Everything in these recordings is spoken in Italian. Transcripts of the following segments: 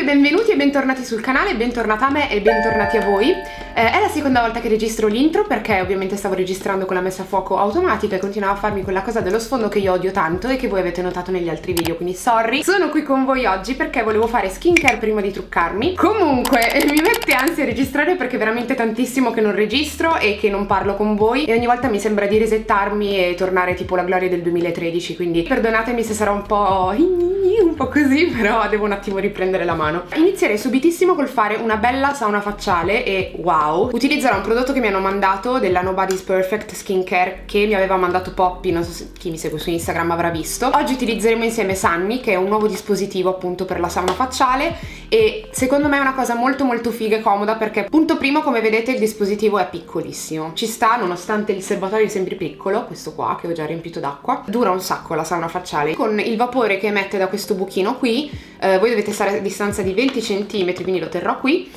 benvenuti e bentornati sul canale, bentornata a me e bentornati a voi. È la seconda volta che registro l'intro perché ovviamente stavo registrando con la messa a fuoco automatica e continuava a farmi quella cosa dello sfondo che io odio tanto e che voi avete notato negli altri video, quindi sorry. Sono qui con voi oggi perché volevo fare skincare prima di truccarmi. Comunque mi mette ansia registrare perché è veramente tantissimo che non registro e che non parlo con voi e ogni volta mi sembra di resettarmi e tornare tipo la gloria del 2013, quindi perdonatemi se sarà un po' così, però devo un attimo riprendere la mano. Inizierei subitissimo col fare una bella sauna facciale e wow, utilizzerò un prodotto che mi hanno mandato della Nobody's Perfect Skincare che mi aveva mandato Poppy, non so se chi mi segue su Instagram avrà visto. Oggi utilizzeremo insieme Sunny, che è un nuovo dispositivo appunto per la sauna facciale e secondo me è una cosa molto figa e comoda perché punto primo, come vedete, il dispositivo è piccolissimo, ci sta nonostante il serbatoio è sempre piccolo, questo qua che ho già riempito d'acqua. Dura un sacco la sauna facciale, con il vapore che emette da questo buchino qui, voi dovete stare a distanza di 20 cm, quindi lo terrò qui.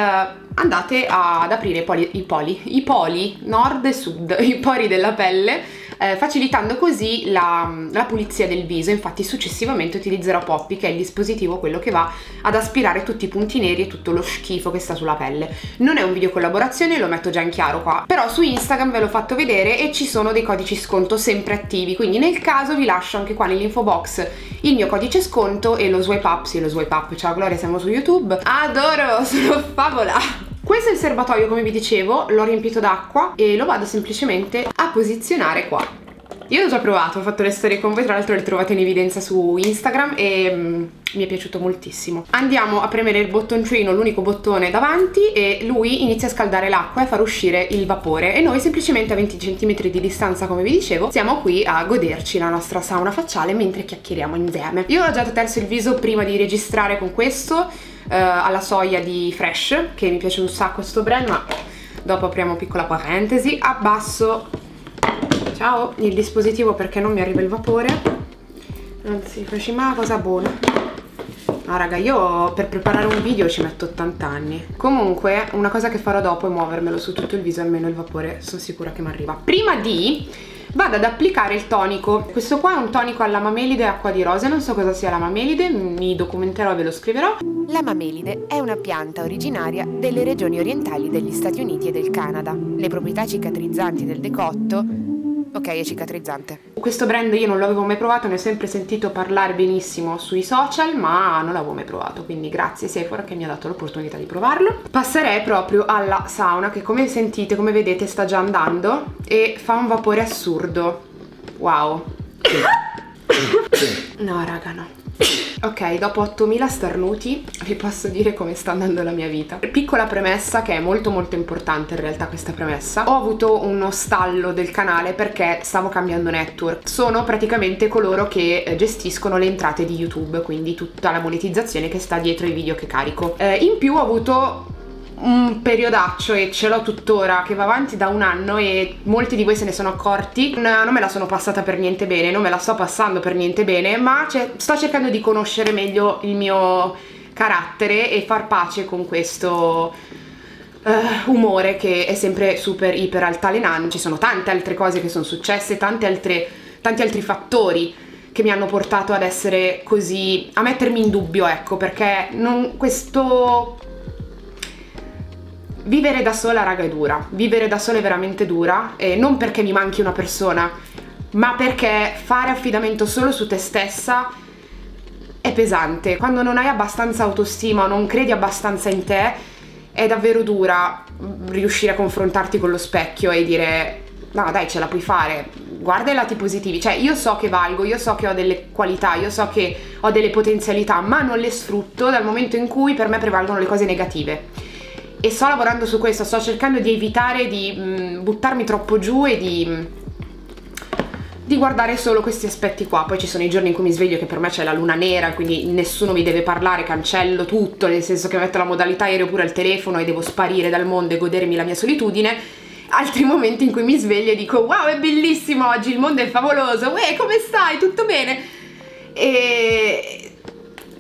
Andate ad aprire i poli nord e sud, i pori della pelle, facilitando così la pulizia del viso. Infatti successivamente utilizzerò Poppy, che è il dispositivo quello che va ad aspirare tutti i punti neri e tutto lo schifo che sta sulla pelle. Non è un video collaborazione, lo metto già in chiaro qua, però su Instagram ve l'ho fatto vedere e ci sono dei codici sconto sempre attivi, quindi nel caso vi lascio anche qua nell'info box il mio codice sconto e lo swipe up. Sì, lo swipe up, ciao Gloria, siamo su YouTube, adoro, sono favola. Questo è il serbatoio, come vi dicevo, l'ho riempito d'acqua e lo vado semplicemente a posizionare qua. Io l'ho già provato, ho fatto le storie con voi, tra l'altro le trovate in evidenza su Instagram e mi è piaciuto moltissimo. Andiamo a premere il bottoncino, l'unico bottone davanti, e lui inizia a scaldare l'acqua e a far uscire il vapore e noi semplicemente a 20 cm di distanza, come vi dicevo, siamo qui a goderci la nostra sauna facciale mentre chiacchieriamo insieme. Io ho già deterso il viso prima di registrare con questo, alla soia di Fresh, che mi piace un sacco sto brand, ma dopo apriamo piccola parentesi. Abbasso, ciao, il dispositivo perché non mi arriva il vapore, anzi facciamo una cosa buona. No raga, io per preparare un video ci metto 80 anni. Comunque una cosa che farò dopo è muovermelo su tutto il viso, almeno il vapore sono sicura che mi arriva. Prima di vado ad applicare il tonico. Questo qua è un tonico alla mamelide e acqua di rose, non so cosa sia la mamelide, mi documenterò e ve lo scriverò. La mamelide è una pianta originaria delle regioni orientali degli Stati Uniti e del Canada. Le proprietà cicatrizzanti del decotto... Ok, è cicatrizzante. Questo brand io non l'avevo mai provato, ne ho sempre sentito parlare benissimo sui social, ma non l'avevo mai provato, quindi grazie Sephora che mi ha dato l'opportunità di provarlo. Passerei proprio alla sauna che, come sentite, come vedete, sta già andando e fa un vapore assurdo. Wow. No raga, no. Ok, dopo 8000 starnuti vi posso dire come sta andando la mia vita. Piccola premessa, che è molto importante in realtà questa premessa: ho avuto uno stallo del canale perché stavo cambiando network. Sono praticamente coloro che gestiscono le entrate di YouTube, quindi tutta la monetizzazione che sta dietro i video che carico. In più ho avuto un periodaccio, e ce l'ho tuttora, che va avanti da un anno e molti di voi se ne sono accorti. Non me la sono passata per niente bene, non me la sto passando per niente bene, ma sto cercando di conoscere meglio il mio carattere e far pace con questo umore che è sempre super iper altalenante. Ci sono tante altre cose che sono successe, tanti altri fattori che mi hanno portato ad essere così, a mettermi in dubbio, ecco, perché vivere da sola, raga, è dura. Vivere da sola è veramente dura, e non perché mi manchi una persona, ma perché fare affidamento solo su te stessa è pesante. Quando non hai abbastanza autostima o non credi abbastanza in te, è davvero dura riuscire a confrontarti con lo specchio e dire no dai, ce la puoi fare, guarda i lati positivi. Cioè, io so che valgo, io so che ho delle qualità, io so che ho delle potenzialità, ma non le sfrutto dal momento in cui per me prevalgono le cose negative. E sto lavorando su questo, sto cercando di evitare di buttarmi troppo giù e di guardare solo questi aspetti qua. Poi ci sono i giorni in cui mi sveglio che per me c'è la luna nera, quindi nessuno mi deve parlare, cancello tutto, nel senso che metto la modalità aereo pure al telefono e devo sparire dal mondo e godermi la mia solitudine. Altri momenti in cui mi sveglio e dico wow, è bellissimo oggi, il mondo è favoloso, uè, come stai, tutto bene?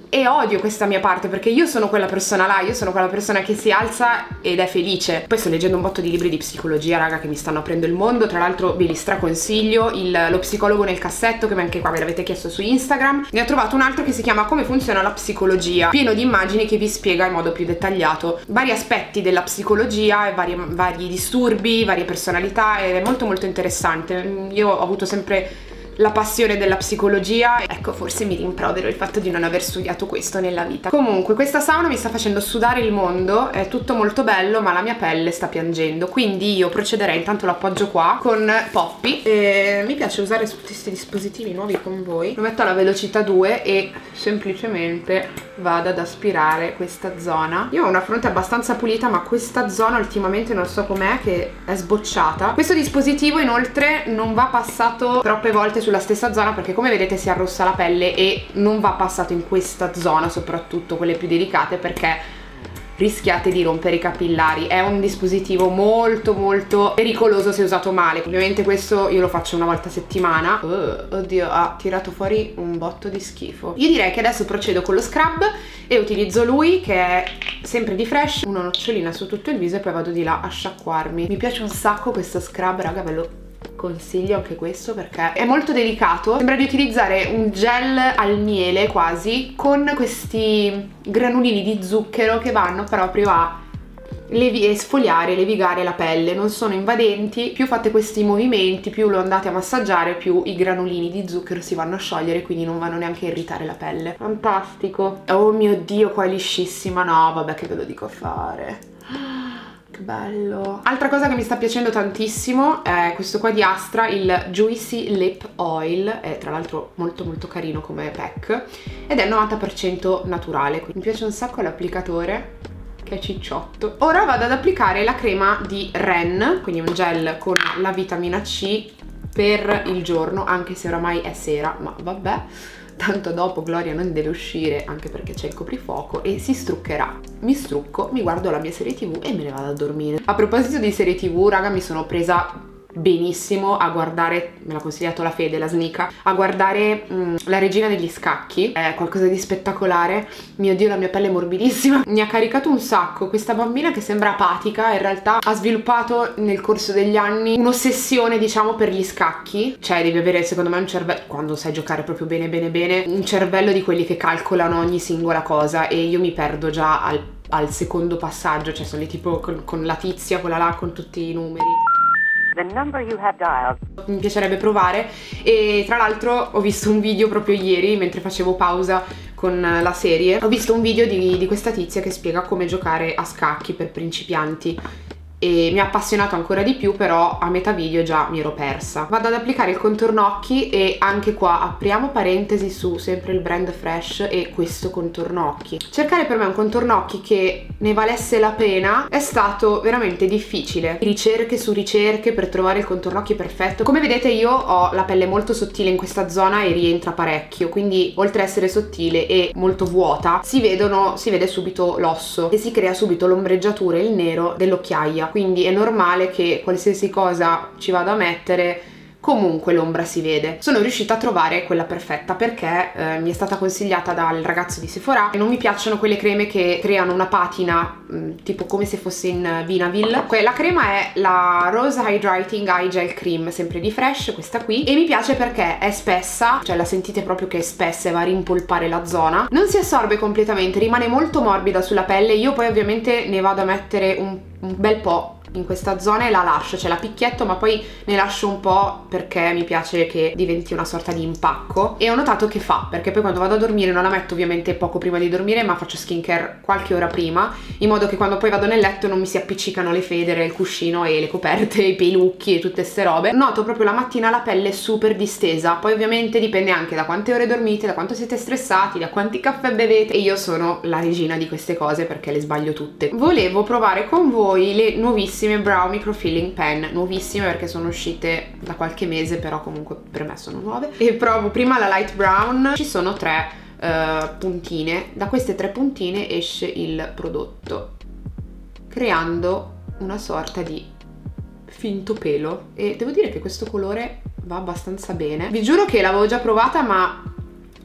e odio questa mia parte, perché io sono quella persona là, io sono quella persona che si alza ed è felice. Poi sto leggendo un botto di libri di psicologia, raga, che mi stanno aprendo il mondo. Tra l'altro ve li straconsiglio, lo psicologo nel cassetto, che anche qua me l'avete chiesto su Instagram. Ne ho trovato un altro che si chiama Come funziona la psicologia, pieno di immagini che vi spiega in modo più dettagliato vari aspetti della psicologia e vari disturbi, varie personalità, ed è molto molto interessante. Io ho avuto sempre la passione della psicologia, ecco, forse mi rimprovero il fatto di non aver studiato questo nella vita. Comunque questa sauna mi sta facendo sudare il mondo, è tutto molto bello, ma la mia pelle sta piangendo, quindi io procederei, intanto lo appoggio qua con Poppy, e mi piace usare tutti questi dispositivi nuovi con voi. Lo metto alla velocità 2 e semplicemente vado ad aspirare questa zona. Io ho una fronte abbastanza pulita, ma questa zona ultimamente non so com'è, che è sbocciata. Questo dispositivo inoltre non va passato troppe volte sulla stessa zona, perché come vedete si arrossa la pelle, e non va passato in questa zona, soprattutto quelle più delicate, perché rischiate di rompere i capillari. È un dispositivo molto molto pericoloso se usato male. Ovviamente questo io lo faccio una volta a settimana. Oddio, ha tirato fuori un botto di schifo. Io direi che adesso procedo con lo scrub e utilizzo lui, che è sempre di Fresh, una nocciolina su tutto il viso, e poi vado di là a sciacquarmi. Mi piace un sacco questo scrub, raga, ve lo consiglio anche questo perché è molto delicato. Sembra di utilizzare un gel al miele quasi, con questi granulini di zucchero che vanno proprio a sfogliare, levigare la pelle. Non sono invadenti, più fate questi movimenti, più lo andate a massaggiare, più i granulini di zucchero si vanno a sciogliere, quindi non vanno neanche a irritare la pelle. Fantastico. Oh mio Dio, qua è liscissima. No, vabbè, che ve lo dico a fare. Bello. Altra cosa che mi sta piacendo tantissimo è questo qua di Astra, il Juicy Lip Oil, è tra l'altro molto molto carino come pack ed è 90% naturale. Mi piace un sacco l'applicatore, che è cicciotto. Ora vado ad applicare la crema di Ren, quindi un gel con la vitamina C per il giorno, anche se oramai è sera, ma vabbè, tanto dopo Gloria non deve uscire, anche perché c'è il coprifuoco, e si struccherà. Mi strucco, mi guardo la mia serie TV e me ne vado a dormire. A proposito di serie TV, raga, mi sono presa benissimo a guardare, me l'ha consigliato la Fede, la Snica, a guardare La Regina degli Scacchi. È qualcosa di spettacolare. Mio Dio, la mia pelle è morbidissima. Mi ha caricato un sacco. Questa bambina che sembra apatica in realtà ha sviluppato nel corso degli anni un'ossessione, diciamo, per gli scacchi. Cioè devi avere, secondo me, un cervello, quando sai giocare proprio bene bene bene, un cervello di quelli che calcolano ogni singola cosa, e io mi perdo già al secondo passaggio. Cioè sono lì tipo con la tizia, quella là con tutti i numeri. Mi piacerebbe provare, e tra l'altro ho visto un video proprio ieri mentre facevo pausa con la serie. Ho visto un video di questa tizia che spiega come giocare a scacchi per principianti e mi ha appassionato ancora di più, però a metà video già mi ero persa. Vado ad applicare il contorno occhi, e anche qua apriamo parentesi su sempre il brand Fresh e questo contorno occhi. Cercare per me un contorno occhi che ne valesse la pena è stato veramente difficile, ricerche su ricerche per trovare il contorno occhi perfetto. Come vedete io ho la pelle molto sottile in questa zona e rientra parecchio, quindi oltre a essere sottile e molto vuota si vede subito l'osso e si crea subito l'ombreggiatura e il nero dell'occhiaia. Quindi è normale che qualsiasi cosa ci vado a mettere comunque l'ombra si vede. Sono riuscita a trovare quella perfetta perché mi è stata consigliata dal ragazzo di Sephora, e non mi piacciono quelle creme che creano una patina tipo come se fosse in Vinaville. La crema è la Rose Hydrating Eye Gel Cream, sempre di Fresh, questa qui, e mi piace perché è spessa, cioè la sentite proprio che è spessa e va a rimpolpare la zona, non si assorbe completamente, rimane molto morbida sulla pelle. Io poi ovviamente ne vado a mettere un bel po' in questa zona e la lascio, cioè la picchietto, ma poi ne lascio un po' perché mi piace che diventi una sorta di impacco, e ho notato che fa, perché poi quando vado a dormire non la metto ovviamente poco prima di dormire, ma faccio skincare qualche ora prima, in modo che quando poi vado nel letto non mi si appiccicano le federe, il cuscino e le coperte, i pelucchi e tutte ste robe. Noto proprio la mattina la pelle super distesa. Poi ovviamente dipende anche da quante ore dormite, da quanto siete stressati, da quanti caffè bevete, e io sono la regina di queste cose perché le sbaglio tutte. Volevo provare con voi le nuovissime Brow Microfilling Pen, nuovissime perché sono uscite da qualche mese, però comunque per me sono nuove, e provo prima la light brown. Ci sono tre puntine, da queste tre puntine esce il prodotto creando una sorta di finto pelo, e devo dire che questo colore va abbastanza bene. Vi giuro che l'avevo già provata, ma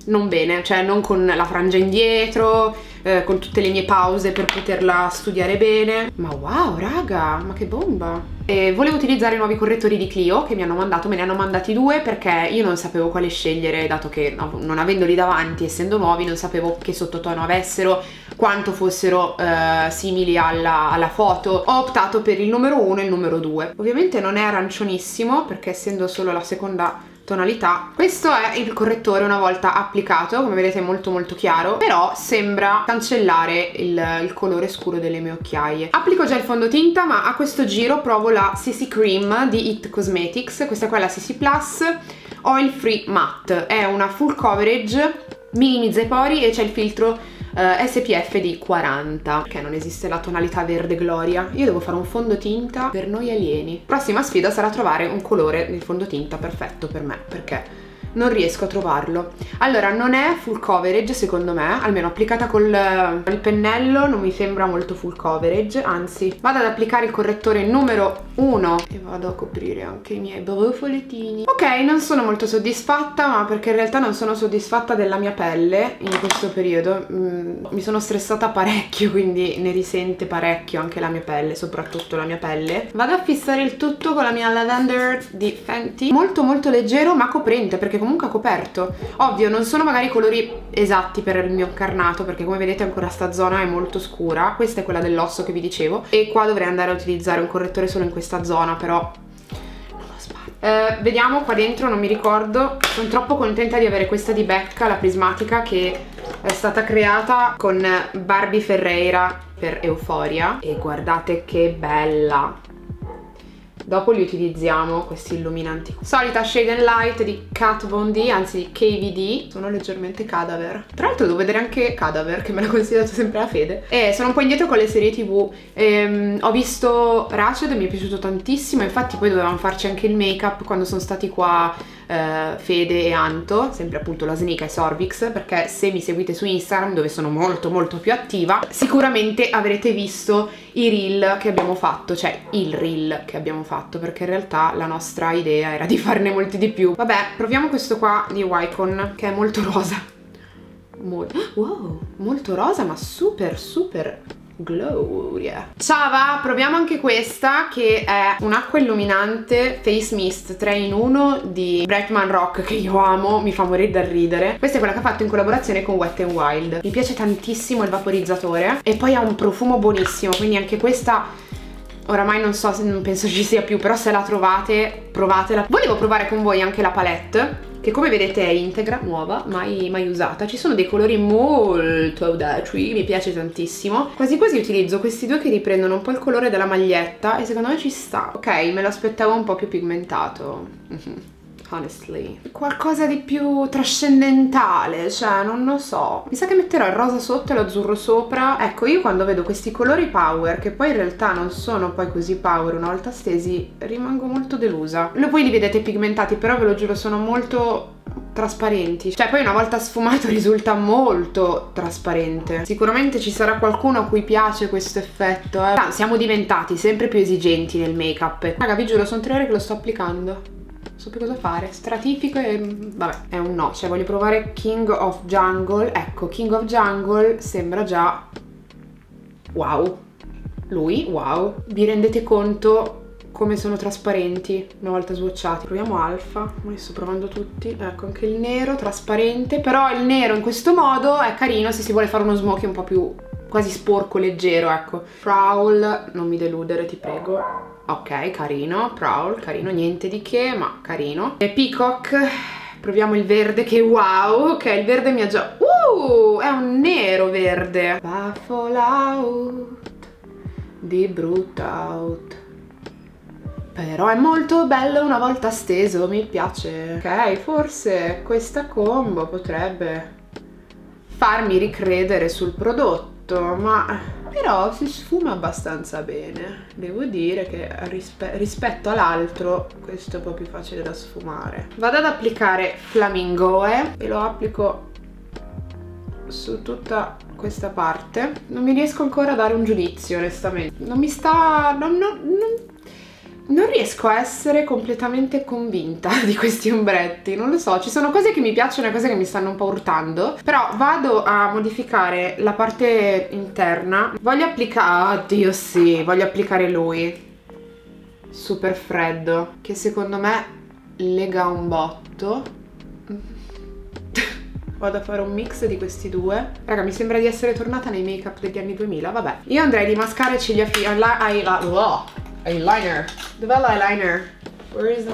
non bene, cioè non con la frangia indietro, con tutte le mie pause per poterla studiare bene. Ma wow, raga, ma che bomba! E volevo utilizzare i nuovi correttori di Clio che mi hanno mandato, me ne hanno mandati 2 perché io non sapevo quale scegliere, dato che non avendoli davanti, essendo nuovi, non sapevo che sottotono avessero, quanto fossero simili alla foto. Ho optato per il numero 1 e il numero 2. Ovviamente non è aranciosissimo perché essendo solo la seconda tonalità. Questo è il correttore una volta applicato, come vedete è molto molto chiaro, però sembra cancellare il colore scuro delle mie occhiaie. Applico già il fondotinta, ma a questo giro provo la CC Cream di IT Cosmetics. Questa qua è la CC Plus Oil Free Matte, è una full coverage, minimizza i pori e c'è il filtro SPF di 40, perché non esiste la tonalità verde gloria. Io devo fare un fondotinta per noi alieni. Prossima sfida sarà trovare un colore del fondotinta perfetto per me, perché non riesco a trovarlo. Allora, non è full coverage secondo me, almeno applicata col il pennello non mi sembra molto full coverage, anzi. Vado ad applicare il correttore numero 1 e vado a coprire anche i miei brufolettini. Ok, non sono molto soddisfatta, ma perché in realtà non sono soddisfatta della mia pelle in questo periodo. Mi sono stressata parecchio, quindi ne risente parecchio anche la mia pelle, soprattutto la mia pelle. Vado a fissare il tutto con la mia Lavender di Fenty, molto molto leggero ma coprente, perché comunque ha coperto. Ovvio, non sono magari i colori esatti per il mio carnato, perché come vedete ancora sta zona è molto scura. Questa è quella dell'osso che vi dicevo, e qua dovrei andare a utilizzare un correttore solo in questa zona, però non lo sbaglio. Vediamo qua dentro, non mi ricordo. Sono troppo contenta di avere questa di Becca, la prismatica, che è stata creata con Barbie Ferreira per Euphoria, e guardate che bella. Dopo li utilizziamo questi illuminanti. Solita Shade and Light di Kat Von D, anzi di KVD. Sono leggermente Cadaver. Tra l'altro devo vedere anche Cadaver, che me l'ha consigliato sempre la Fede. E sono un po' indietro con le serie TV. Ho visto Rached e mi è piaciuto tantissimo. Infatti poi dovevamo farci anche il make up quando sono stati qua Fede e Anto, sempre appunto la Sneak e Sorvix, perché se mi seguite su Instagram, dove sono molto molto più attiva, sicuramente avrete visto i reel che abbiamo fatto, cioè il reel che abbiamo fatto, perché in realtà la nostra idea era di farne molti di più. Vabbè, proviamo questo qua di Wycon, che è molto rosa. Wow, molto rosa, ma super super gloria. Ciao, proviamo anche questa, che è un'acqua illuminante Face Mist 3 in 1 di Bretman Rock, che io amo, mi fa morire dal ridere. Questa è quella che ha fatto in collaborazione con Wet n Wild. Mi piace tantissimo il vaporizzatore e poi ha un profumo buonissimo, quindi anche questa oramai non so, non penso ci sia più, però se la trovate provatela. Volevo provare con voi anche la palette, che come vedete è integra, nuova, mai usata. Ci sono dei colori molto audaci, mi piace tantissimo. Quasi quasi utilizzo questi due che riprendono un po' il colore della maglietta e secondo me ci sta. Ok, me lo aspettavo un po' più pigmentato. Honestly, qualcosa di più trascendentale, cioè non lo so. Mi sa che metterò il rosa sotto e l'azzurro sopra. Ecco, io quando vedo questi colori power, che poi in realtà non sono poi così power una volta stesi, rimango molto delusa. Poi li vedete pigmentati, però ve lo giuro sono molto trasparenti, cioè poi una volta sfumato risulta molto trasparente. Sicuramente ci sarà qualcuno a cui piace questo effetto, siamo diventati sempre più esigenti nel make up. Raga, vi giuro, sono 3 ore che lo sto applicando. So più cosa fare, stratifico e vabbè, è un no. Cioè voglio provare King of Jungle. Ecco, King of Jungle sembra già wow. Lui, wow. Vi rendete conto come sono trasparenti una volta swatchati? Proviamo Alpha, li sto provando tutti. Ecco, anche il nero trasparente, però il nero in questo modo è carino se si vuole fare uno smoky un po' più quasi sporco, leggero, ecco. Prowl, non mi deludere, ti prego. Ok, carino, Prowl, carino, niente di che, ma carino. E Peacock, proviamo il verde che wow, ok, il verde mi ha già... è un nero verde. Va Fallout di Brutout. Però è molto bello una volta steso, mi piace. Ok, forse questa combo potrebbe farmi ricredere sul prodotto, ma... però si sfuma abbastanza bene. Devo dire che rispetto all'altro questo è un po' più facile da sfumare. Vado ad applicare Flamingoe e lo applico su tutta questa parte. Non mi riesco ancora a dare un giudizio, onestamente. Non mi sta... Non riesco a essere completamente convinta di questi ombretti, non lo so, ci sono cose che mi piacciono e cose che mi stanno un po' urtando, però vado a modificare la parte interna. Voglio applicare, oddio sì, voglio applicare lui, super freddo, che secondo me lega un botto. Vado a fare un mix di questi due. Raga, mi sembra di essere tornata nei make-up degli anni 2000, vabbè. Io andrei di mascara e ciglia eyeliner. Dov'è l'eyeliner? Where is the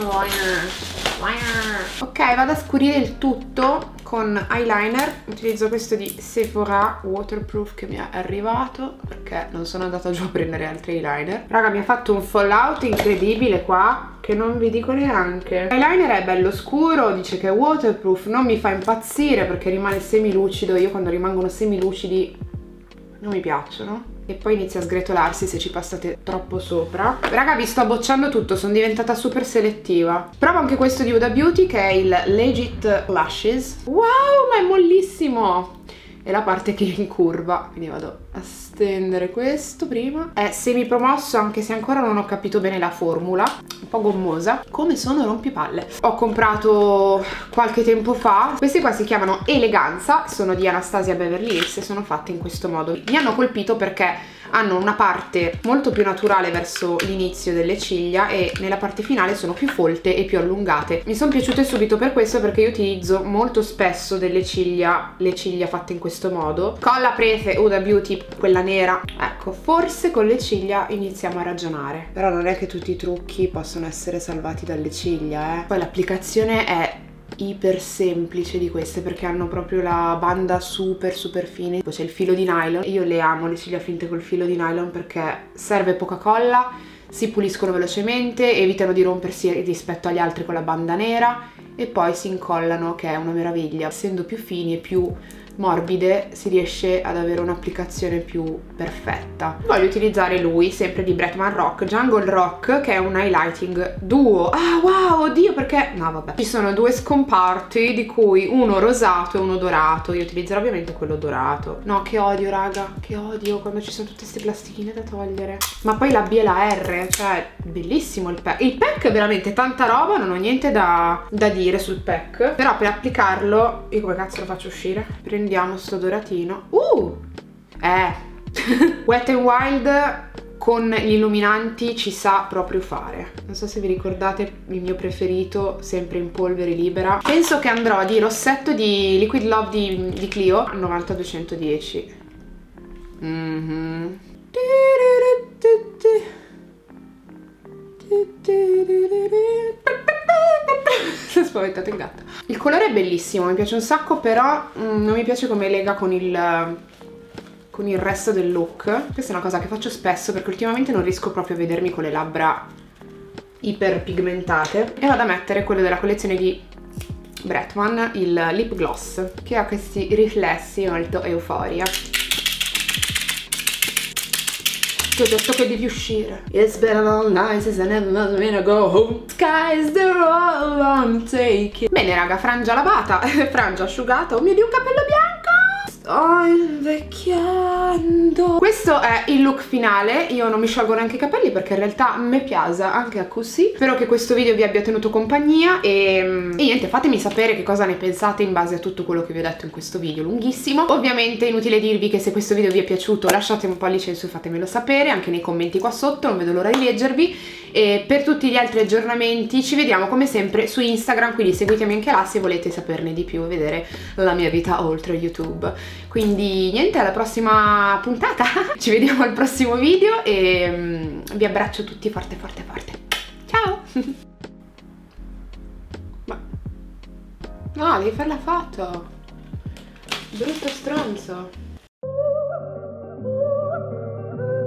liner? Ok, vado a scurire il tutto con eyeliner. Utilizzo questo di Sephora Waterproof che mi è arrivato, perché non sono andata giù a prendere altri eyeliner. Raga, mi ha fatto un fallout incredibile qua, che non vi dico neanche. L'eyeliner è bello scuro, dice che è waterproof, non mi fa impazzire perché rimane semilucido. Io quando rimangono semilucidi non mi piacciono. E poi inizia a sgretolarsi se ci passate troppo sopra. Raga, vi sto bocciando tutto, sono diventata super selettiva. Provo anche questo di Huda Beauty, che è il Legit Lashes. Wow, ma è mollissimo! E la parte che incurva, quindi vado a stendere questo prima. È semi promosso, anche se ancora non ho capito bene la formula, un po' gommosa. Come sono rompipalle. Ho comprato qualche tempo fa, questi qua si chiamano Eleganza, sono di Anastasia Beverly Hills e sono fatti in questo modo. Mi hanno colpito perché hanno una parte molto più naturale verso l'inizio delle ciglia e nella parte finale sono più folte e più allungate. Mi sono piaciute subito per questo, perché io utilizzo molto spesso le ciglia fatte in questo modo. Colla Prefe Huda Beauty, quella nera. Ecco, forse con le ciglia iniziamo a ragionare. Però non è che tutti i trucchi possono essere salvati dalle ciglia, eh. Poi l'applicazione è iper semplice di queste, perché hanno proprio la banda super fine. Poi c'è il filo di nylon. Io le amo le ciglia finte col filo di nylon perché serve poca colla, si puliscono velocemente, evitano di rompersi rispetto agli altri con la banda nera e poi si incollano, che è una meraviglia. Essendo più fini e più morbide si riesce ad avere un'applicazione più perfetta. Voglio utilizzare lui, sempre di Bretman Rock, Jungle Rock, che è un highlighting duo. Ah wow, oddio, perché... no vabbè. Ci sono due scomparti, di cui uno rosato e uno dorato. Io utilizzerò ovviamente quello dorato. No, che odio raga, che odio quando ci sono tutte queste plastichine da togliere. Ma poi la B e la R, cioè bellissimo il pack. Il pack è veramente tanta roba, non ho niente da dire sul pack. Però per applicarlo, io come cazzo lo faccio uscire? Prendiamo sto doratino. Wet n Wild con gli illuminanti ci sa proprio fare. Non so se vi ricordate il mio preferito, sempre in polvere libera. Penso che andrò di rossetto di Liquid Love di Clio 90-210. Si è spaventato il gatto. Il colore è bellissimo, mi piace un sacco, però non mi piace come lega con il resto del look. Questa è una cosa che faccio spesso perché ultimamente non riesco proprio a vedermi con le labbra iper pigmentate. E vado a mettere quello della collezione di Bretman, il lip gloss, che ha questi riflessi molto euforia. Ti ho detto che devi uscire. It's been a long night since I never wanna go home. Sky is the road, wanna take it. Bene raga, frangia lavata, frangia asciugata. Oh mio Dio, un capello bianco! Sto invecchiando. Questo è il look finale. Io non mi sciolgo neanche i capelli perché in realtà me piace anche così. Spero che questo video vi abbia tenuto compagnia e niente, fatemi sapere che cosa ne pensate in base a tutto quello che vi ho detto in questo video lunghissimo. Ovviamente inutile dirvi che se questo video vi è piaciuto lasciate un pollice in su e fatemelo sapere anche nei commenti qua sotto, non vedo l'ora di leggervi. E per tutti gli altri aggiornamenti ci vediamo come sempre su Instagram, quindi seguitemi anche là se volete saperne di più e vedere la mia vita oltre YouTube. Quindi niente, alla prossima puntata, ci vediamo al prossimo video e vi abbraccio tutti forte forte forte. Ciao! Ma... no, devi fare la foto! Brutto stronzo!